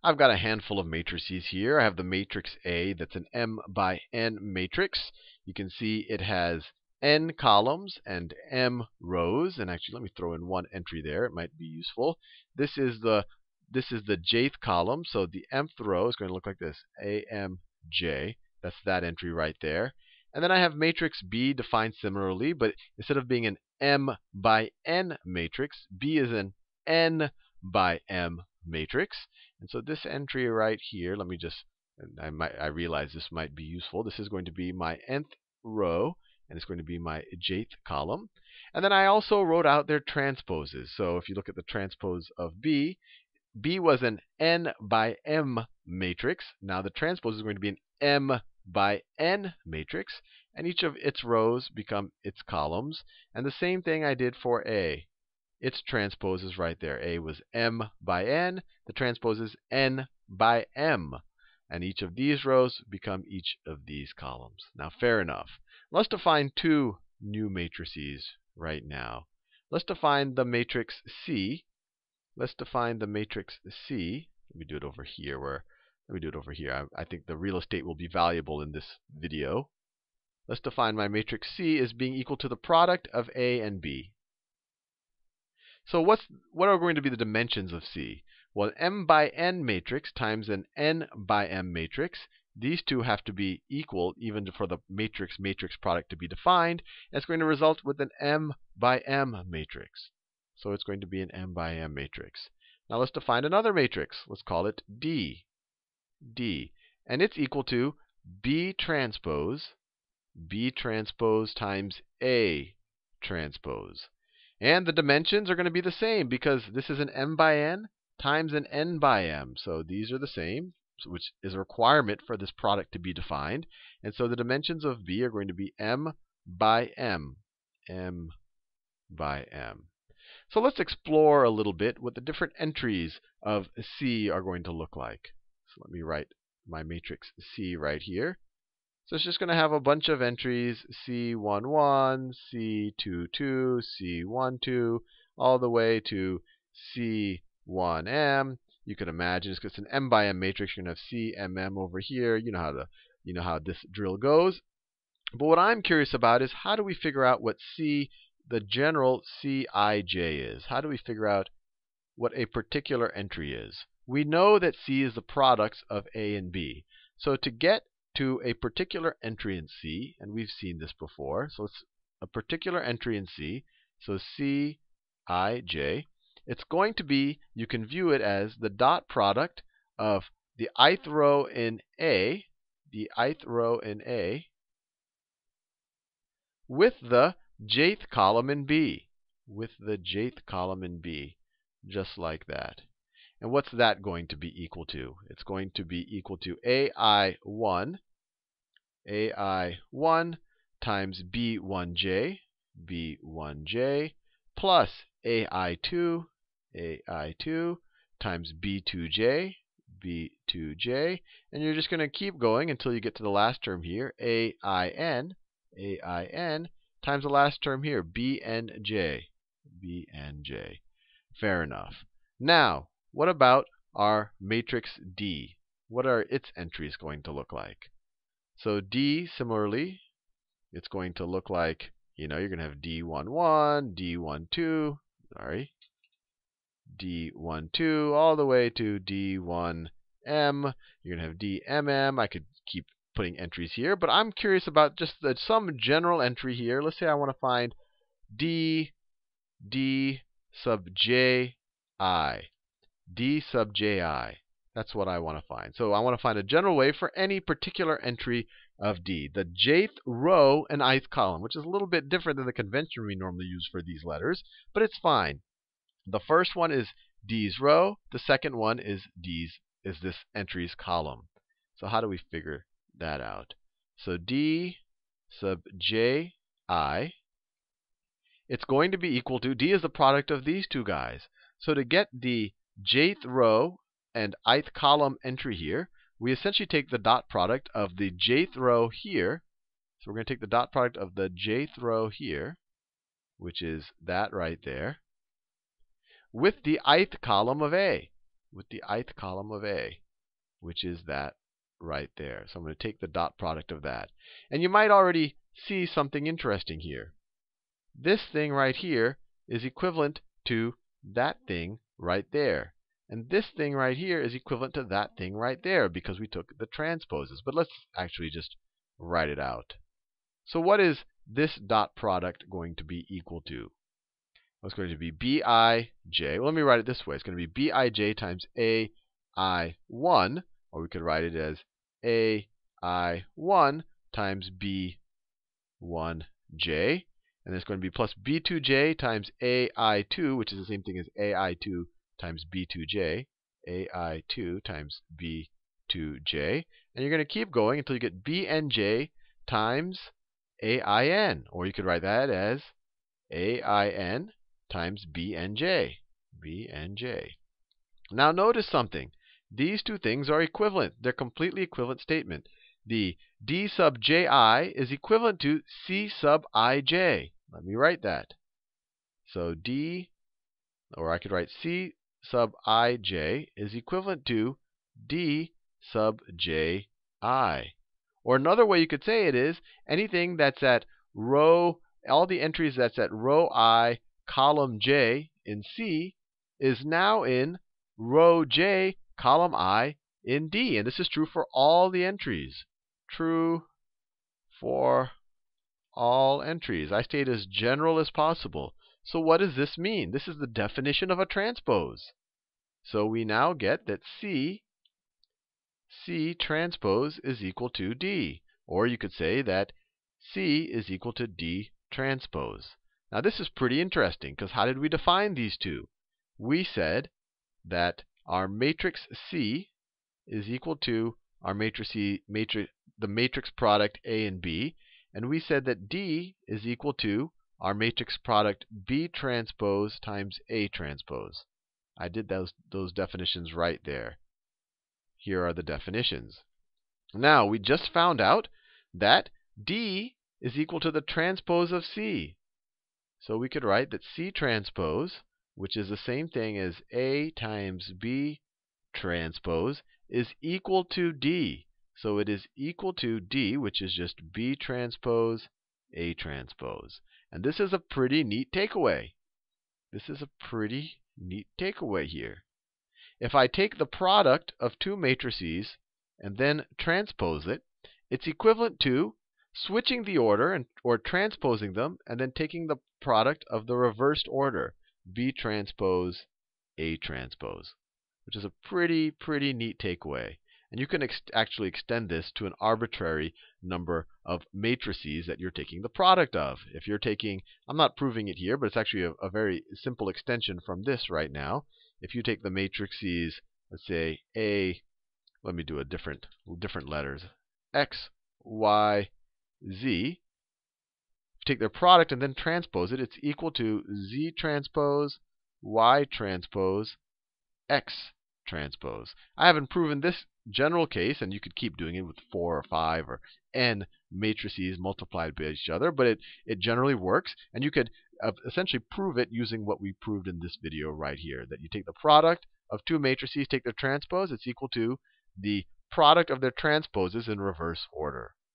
I've got a handful of matrices here. I have the matrix A that's an m by n matrix. You can see it has n columns and m rows. And actually, let me throw in one entry there. It might be useful. This is the jth column. So the mth row is going to look like this: AMJ. That's that entry right there. And then I have matrix B defined similarly, but instead of being an m by n matrix, B is an n by m matrix. And so this entry right here, let me just, I realize this might be useful. This is going to be my nth row, and it's going to be my jth column. And then I also wrote out their transposes. So if you look at the transpose of B, B was an n by m matrix. Now the transpose is going to be an m by n matrix, and each of its rows become its columns. And the same thing I did for A. Its transpose is right there. A was m by n. The transpose is n by m. And each of these rows become each of these columns. Now, fair enough. Let's define two new matrices right now. Let's define the matrix C. Let's define the matrix C. Let me do it over here. I think the real estate will be valuable in this video. Let's define my matrix C as being equal to the product of A and B. So what are going to be the dimensions of C? Well, m by n matrix times an n by m matrix. These two have to be equal even for the matrix product to be defined. And it's going to result with an m by m matrix. So it's going to be an m by m matrix. Now let's define another matrix. Let's call it D. D. And it's equal to B transpose times A transpose. And the dimensions are going to be the same because this is an m by n times an n by m. So these are the same, which is a requirement for this product to be defined. And so the dimensions of B are going to be m by m. M by m. So let's explore a little bit what the different entries of C are going to look like. So let me write my matrix C right here. So it's just going to have a bunch of entries: C11, C22, C12, all the way to C1m. You can imagine it's an m by m matrix. You're going to have C, m, m over here. You know how this drill goes. But what I'm curious about is how do we figure out what C, the general Cij is? How do we figure out what a particular entry is? We know that C is the products of A and B. So to get to a particular entry in C, and we've seen this before, so it's a particular entry in C, so Cij, it's going to be, you can view it as the dot product of the ith row in A, with the jth column in B, just like that. And what's that going to be equal to? It's going to be equal to AI1 times B1j, plus AI2 times B2j, and you're just going to keep going until you get to the last term here, AIN times the last term here, BNJ. Fair enough. Now, what about our matrix D? What are its entries going to look like? So D, similarly, it's going to look like, you're going to have D11, D12, D12, all the way to D1m. You're going to have DMM. I could keep putting entries here, but I'm curious about just some general entry here. Let's say I want to find D sub ji. D sub ji. That's what I want to find. So I want to find a general way for any particular entry of D. The jth row and ith column, which is a little bit different than the convention we normally use for these letters, but it's fine. The first one is D's row. The second one is this entry's column. So how do we figure that out? So D sub ji, it's going to be equal to, D is the product of these two guys. So to get the jth row and ith column entry here, we essentially take the dot product of the jth row here. So we're going to take the dot product of the jth row here, which is that right there, with the ith column of A. with the ith column of A, which is that right there. So I'm going to take the dot product of that. And you might already see something interesting here. This thing right here is equivalent to that thing right there. And this thing right here is equivalent to that thing right there because we took the transposes. But let's actually just write it out. So what is this dot product going to be equal to? Well, it's going to be bij. Well, let me write it this way. It's going to be bij times ai1, or we could write it as ai1 times b1j. And it's going to be plus b2j times ai2, which is the same thing as ai2 times b2j. ai2 times b2j. And you're going to keep going until you get bnj times ain. Or you could write that as ain times bnj. bnj. Now notice something. These two things are equivalent. They're completely equivalent statement. The d sub ji is equivalent to c sub ij. Let me write that. So d, or I could write c sub ij is equivalent to d sub ji. Or another way you could say it is anything that's at row, all the entries that's at row I, column j in C is now in row j, column I in D. And this is true for all the entries. True for all entries. I stayed as general as possible. So what does this mean? This is the definition of a transpose. So we now get that C transpose is equal to D. Or you could say that C is equal to D transpose. Now this is pretty interesting because how did we define these two? We said that our matrix C is equal to our the matrix product A and B. And we said that D is equal to our matrix product B transpose times A transpose. I did those definitions right there. Here are the definitions. Now, we just found out that D is equal to the transpose of C. So we could write that C transpose, which is the same thing as A times B transpose, is equal to D. So it is equal to D, which is just B transpose, A transpose. And this is a pretty neat takeaway. This is a pretty neat takeaway here. If I take the product of two matrices and then transpose it, it's equivalent to switching the order or transposing them and then taking the product of the reversed order, B transpose, A transpose, which is a pretty neat takeaway. And you can actually extend this to an arbitrary number of matrices that you're taking the product of. If you're taking, I'm not proving it here, but it's actually a very simple extension from this right now. If you take the matrices, let's say A, let me do a different letters, X, Y, Z. If you take their product and then transpose it, it's equal to Z transpose, Y transpose, X transpose. I haven't proven this general case, and you could keep doing it with 4 or 5 or n matrices multiplied by each other, but it generally works, and you could essentially prove it using what we proved in this video right here, that you take the product of two matrices, take their transpose, it's equal to the product of their transposes in reverse order.